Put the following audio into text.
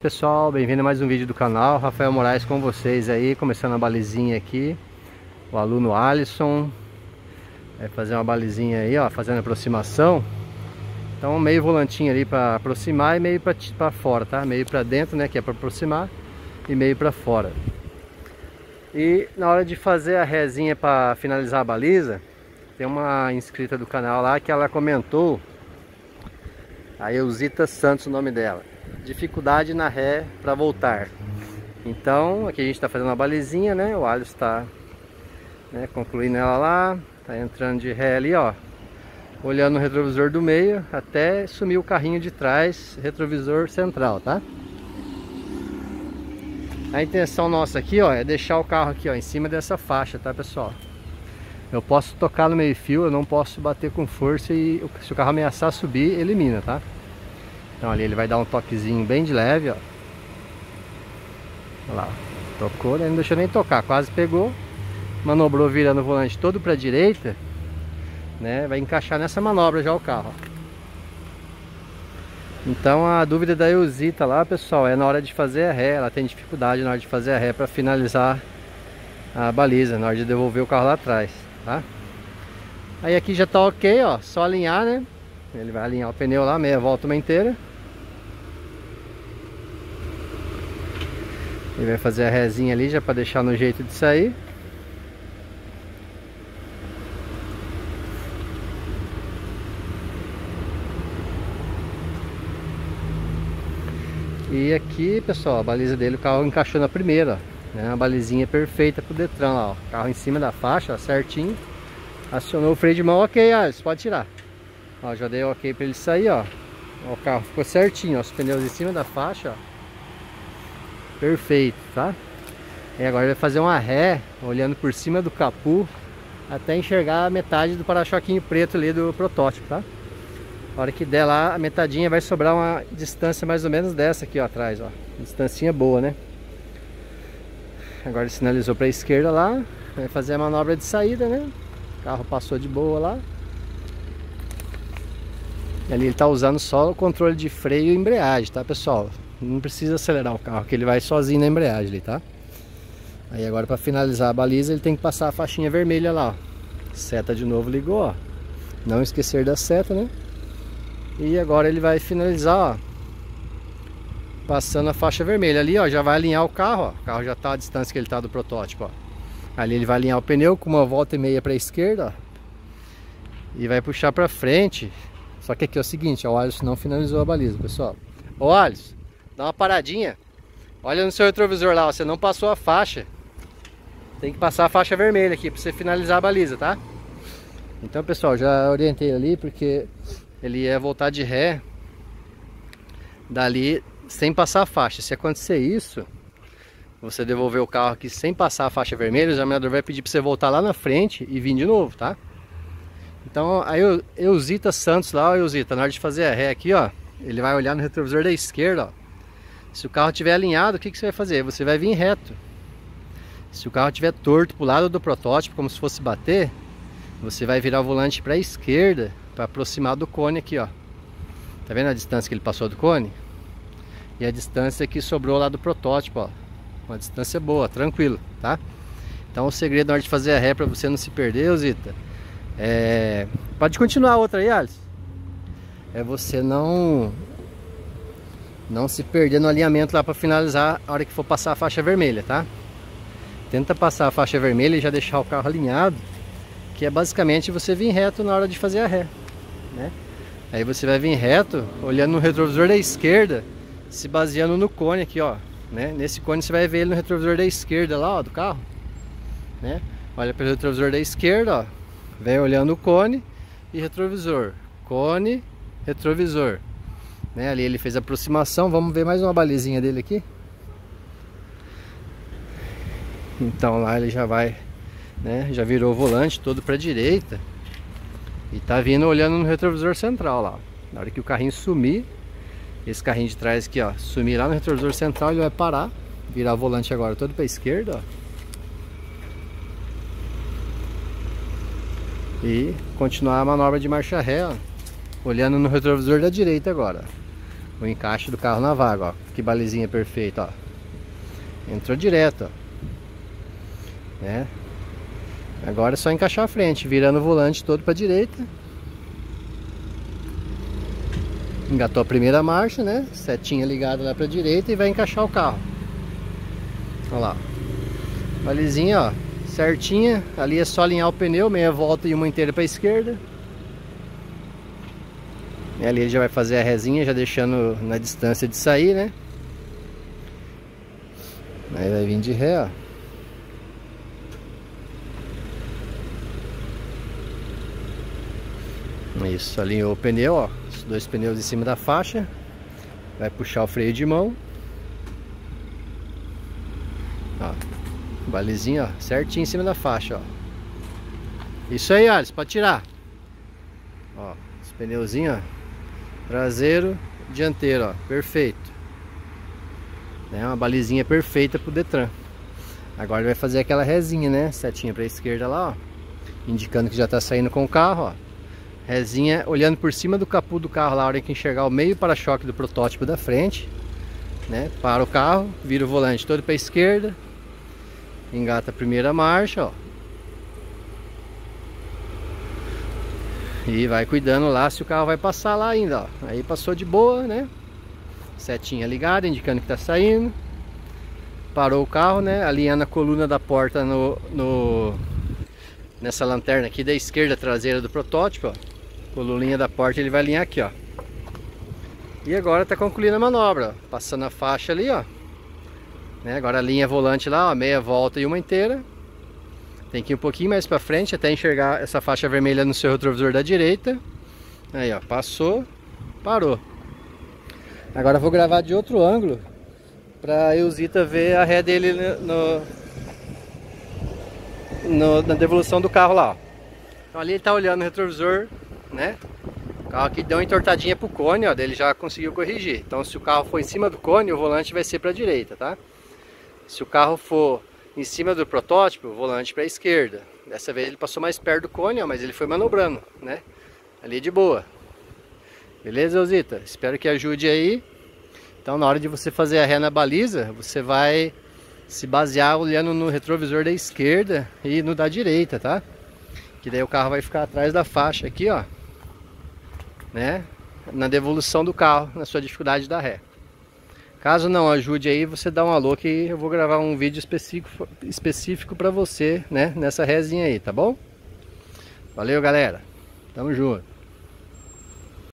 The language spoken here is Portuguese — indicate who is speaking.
Speaker 1: Pessoal, bem-vindo a mais um vídeo do canal. Rafael Moraes com vocês aí, começando a balizinha aqui. O aluno Alisson vai fazer uma balizinha aí, ó, fazendo aproximação. Então meio volantinho ali para aproximar e meio para fora, tá? Meio para dentro, né, que é para aproximar, e meio para fora. E na hora de fazer a rezinha para finalizar a baliza, tem uma inscrita do canal lá que ela comentou, a Eusita Santos, o nome dela: dificuldade na ré para voltar. Então aqui a gente está fazendo uma balizinha, né? O Alisson está, né, concluindo ela lá, tá entrando de ré ali, ó, olhando no retrovisor do meio até sumir o carrinho de trás, retrovisor central, tá? A intenção nossa aqui, ó, é deixar o carro aqui, ó, em cima dessa faixa, tá, pessoal? Eu posso tocar no meio fio, eu não posso bater com força e se o carro ameaçar subir, elimina, tá? Então ali ele vai dar um toquezinho bem de leve, ó. Olha lá, tocou, né? Não deixou nem tocar, quase pegou. Manobrou virando o volante todo para a direita, né? Vai encaixar nessa manobra já o carro, ó. Então a dúvida da Eusita lá, pessoal, é na hora de fazer a ré. Ela tem dificuldade na hora de fazer a ré para finalizar a baliza, na hora de devolver o carro lá atrás, tá? Aí aqui já tá ok, ó, só alinhar, né? Ele vai alinhar o pneu lá, meia volta, uma inteira. Ele vai fazer a rezinha ali já para deixar no jeito de sair. E aqui, pessoal, a baliza dele, o carro encaixou na primeira, ó, né? Uma balizinha perfeita pro Detran lá, ó. Carro em cima da faixa, ó, certinho. Acionou o freio de mão, ok, Alisson, pode tirar. Ó, já dei ok para ele sair, ó. O carro ficou certinho, ó, os pneus em cima da faixa, ó. Perfeito, tá? E agora ele vai fazer uma ré, olhando por cima do capô, até enxergar a metade do para-choquinho preto ali do protótipo, tá? A hora que der lá, a metadinha vai sobrar uma distância mais ou menos dessa aqui, ó, atrás, ó. Distancinha boa, né? Agora ele sinalizou para a esquerda lá, vai fazer a manobra de saída, né? O carro passou de boa lá. Ali ele tá usando só o controle de freio e embreagem, tá, pessoal? Não precisa acelerar o carro, que ele vai sozinho na embreagem ali, tá? Aí agora para finalizar a baliza ele tem que passar a faixinha vermelha lá, ó. Seta de novo ligou, ó. Não esquecer da seta, né? E agora ele vai finalizar, ó, passando a faixa vermelha ali, ó. Já vai alinhar o carro, ó. O carro já tá à distância que ele tá do protótipo, ó. Ali ele vai alinhar o pneu com uma volta e meia para a esquerda, ó, e vai puxar para frente. Só que aqui é o seguinte, ó, o Alisson não finalizou a baliza, pessoal. Ô Alisson, dá uma paradinha. Olha no seu retrovisor lá, ó, você não passou a faixa. Tem que passar a faixa vermelha aqui para você finalizar a baliza, tá? Então, pessoal, já orientei ali porque ele ia voltar de ré dali sem passar a faixa. Se acontecer isso, você devolver o carro aqui sem passar a faixa vermelha, o examinador vai pedir para você voltar lá na frente e vir de novo, tá? Então a Eusita Santos lá, ó, Eusita, na hora de fazer a ré aqui, ó, ele vai olhar no retrovisor da esquerda, ó. Se o carro estiver alinhado, o que você vai fazer? Você vai vir reto. Se o carro estiver torto pro lado do protótipo, como se fosse bater, você vai virar o volante para a esquerda para aproximar do cone aqui, ó. Tá vendo a distância que ele passou do cone? E a distância que sobrou lá do protótipo, ó. Uma distância boa, tranquilo, tá? Então o segredo na hora de fazer a ré, para você não se perder, Eusita, pode continuar a outra aí, Alisson. É você não se perder no alinhamento lá para finalizar a hora que for passar a faixa vermelha, tá? Tenta passar a faixa vermelha e já deixar o carro alinhado, que é basicamente você vir reto na hora de fazer a ré, né? Aí você vai vir reto, olhando no retrovisor da esquerda, se baseando no cone aqui, ó, né? Nesse cone você vai ver ele no retrovisor da esquerda lá, ó, do carro, né? Olha pelo retrovisor da esquerda, ó, vem olhando o cone e retrovisor, cone, retrovisor, né? Ali ele fez a aproximação. Vamos ver mais uma balizinha dele aqui. Então lá ele já vai, né? Já virou o volante todo para a direita e tá vindo olhando no retrovisor central lá. Na hora que o carrinho sumir, esse carrinho de trás aqui, ó, sumir lá no retrovisor central, ele vai parar, virar o volante agora todo para a esquerda, ó, e continuar a manobra de marcha ré, ó, olhando no retrovisor da direita agora. o encaixe do carro na vaga, ó. Que balizinha perfeita, ó. Entrou direto, ó. Né? Agora é só encaixar a frente, virando o volante todo para a direita. Engatou a primeira marcha, né? Setinha ligada lá para a direita e vai encaixar o carro. Olha lá. Balizinha, ó, certinha. Ali é só alinhar o pneu, meia volta e uma inteira para a esquerda. E ali ele já vai fazer a resinha, já deixando na distância de sair, né? Aí vai vir de ré, ó. Isso, alinhou o pneu, ó. Os dois pneus em cima da faixa. Vai puxar o freio de mão. Ó, balizinho, ó, certinho em cima da faixa, ó. Isso aí, Alisson, pode tirar. Ó, os pneuzinhos, ó, traseiro, dianteiro, ó, perfeito. É uma balizinha perfeita pro Detran. Agora ele vai fazer aquela resinha, né? Setinha pra esquerda lá, ó, indicando que já tá saindo com o carro, ó. Resinha olhando por cima do capô do carro lá, na hora que enxergar o meio para-choque do protótipo da frente, né? Para o carro, vira o volante todo para a esquerda, engata a primeira marcha, ó. E vai cuidando lá se o carro vai passar lá ainda, ó. Aí passou de boa, né? Setinha ligada, indicando que tá saindo. Parou o carro, né? Alinhando a coluna da porta nessa lanterna aqui da esquerda traseira do protótipo, ó. Coluninha da porta ele vai alinhar aqui, ó. E agora tá concluindo a manobra, ó. Passando a faixa ali, ó, né? Agora alinha volante lá, ó, meia volta e uma inteira. Tem que ir um pouquinho mais pra frente até enxergar essa faixa vermelha no seu retrovisor da direita. Aí, ó, passou, parou. Agora eu vou gravar de outro ângulo pra Eusita ver a ré dele na devolução do carro lá, ó. Então ali ele tá olhando o retrovisor, né? O carro aqui deu uma entortadinha pro cone, ó, dele já conseguiu corrigir. Então se o carro for em cima do cone, o volante vai ser para a direita, tá? Se o carro for em cima do protótipo, o volante para a esquerda. Dessa vez ele passou mais perto do cone, ó, mas ele foi manobrando, né? Ali de boa. Beleza, Eusita? Espero que ajude aí. Então na hora de você fazer a ré na baliza, você vai se basear olhando no retrovisor da esquerda e no da direita, tá? Que daí o carro vai ficar atrás da faixa aqui, ó, né? Na devolução do carro, na sua dificuldade da ré. Caso não ajude aí, você dá um alô que eu vou gravar um vídeo específico para você, né? Nessa rézinha aí, tá bom? Valeu, galera. Tamo junto.